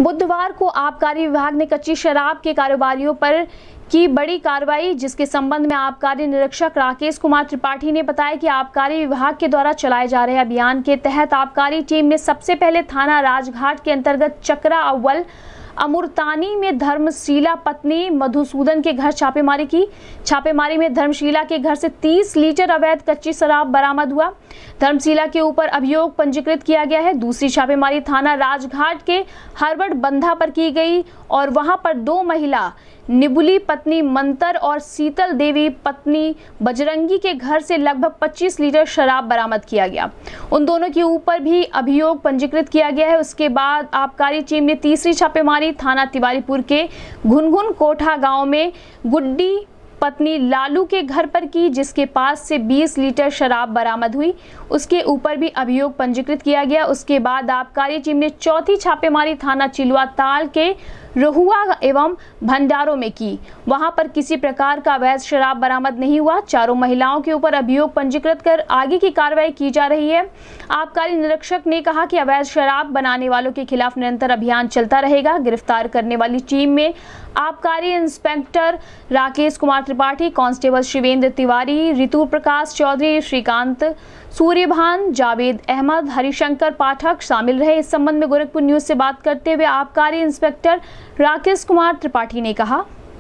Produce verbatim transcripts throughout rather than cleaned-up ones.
बुधवार को आबकारी विभाग ने कच्ची शराब के कारोबारियों पर की बड़ी कार्रवाई, जिसके संबंध में आबकारी निरीक्षक राकेश कुमार त्रिपाठी ने बताया कि आबकारी विभाग के द्वारा चलाए जा रहे अभियान के तहत आबकारी टीम ने सबसे पहले थाना राजघाट के अंतर्गत चकरा अव्वल अमृतानी में धर्मशीला पत्नी मधुसूदन के घर छापेमारी की। छापेमारी में धर्मशीला के घर से तीस लीटर अवैध कच्ची शराब बरामद हुआ। धर्मशीला के ऊपर अभियोग पंजीकृत किया गया है। दूसरी छापेमारी थाना राजघाट के हरवट बंधा पर की गई और वहां पर दो महिला निबुली पत्नी मंतर और शीतल देवी पत्नी बजरंगी के घर से लगभग पच्चीस लीटर शराब बरामद किया गया। उन दोनों के ऊपर भी अभियोग पंजीकृत किया गया है। उसके बाद आबकारी टीम ने तीसरी छापेमारी थाना तिवारीपुर के घुनघुन कोठा गांव में गुड्डी पत्नी लालू के घर पर की, जिसके पास से बीस लीटर शराब बरामद हुई। उसके ऊपर भी अभियोग पंजीकृत किया गया। उसके बाद आबकारी टीम ने चौथी छापेमारी थाना चिलुआ ताल के रहुआ एवं भंडारों में की। वहां पर किसी प्रकार का अवैध शराब बरामद नहीं हुआ। चारों महिलाओं के ऊपर अभियोग पंजीकृत कर आगे की कार्रवाई की जा रही है। आबकारी निरीक्षक ने कहा कि अवैध शराब बनाने वालों के खिलाफ निरंतर अभियान चलता रहेगा। गिरफ्तार करने वाली टीम में आबकारी इंस्पेक्टर राकेश कुमार त्रिपाठी, कांस्टेबल शिवेंद्र तिवारी, ऋतु प्रकाश चौधरी, श्रीकांत सूर्यभान, जावेद अहमद, हरिशंकर पाठक शामिल रहे। इस संबंध में गोरखपुर न्यूज से बात करते हुए आबकारी इंस्पेक्टर राकेश कुमार त्रिपाठी ने कहा,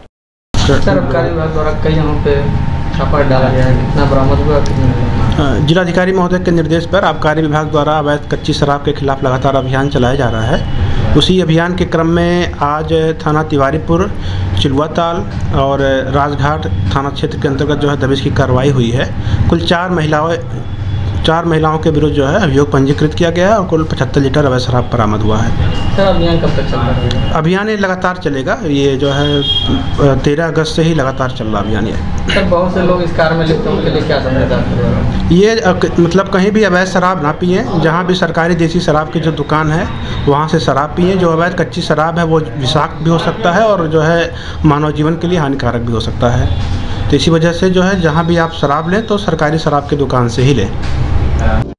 आबकारी विभाग द्वारा कई जगहों पे छापा डाला गया है, कितना बरामद हुआ? जिलाधिकारी महोदय के निर्देश पर आबकारी विभाग द्वारा अवैध कच्ची शराब के खिलाफ लगातार अभियान चलाया जा रहा है। उसी अभियान के क्रम में आज थाना तिवारीपुर, चिलुआ ताल और राजघाट थाना क्षेत्र के अंतर्गत जो है दबिश की कार्रवाई हुई है। कुल चार महिलाओं चार महिलाओं के विरुद्ध जो है अभियोग पंजीकृत किया गया है और कुल पचहत्तर लीटर अवैध शराब बरामद हुआ है। सर, अभियान कब तक चलता रहेगा? अभियान ये लगातार चलेगा। ये जो है तेरह अगस्त से ही लगातार चल रहा अभियान है। सर, बहुत से लोग इस कार्य में लिप्त हैं, उनके लिए क्या संदेश? ये मतलब कहीं भी अवैध शराब ना पिए। जहाँ भी सरकारी देसी शराब की जो दुकान है वहाँ से शराब पिए। जो अवैध कच्ची शराब है वो विषाक्त भी हो सकता है और जो है मानव जीवन के लिए हानिकारक भी हो सकता है। तो इसी वजह से जो है जहाँ भी आप शराब लें तो सरकारी शराब की दुकान से ही लें।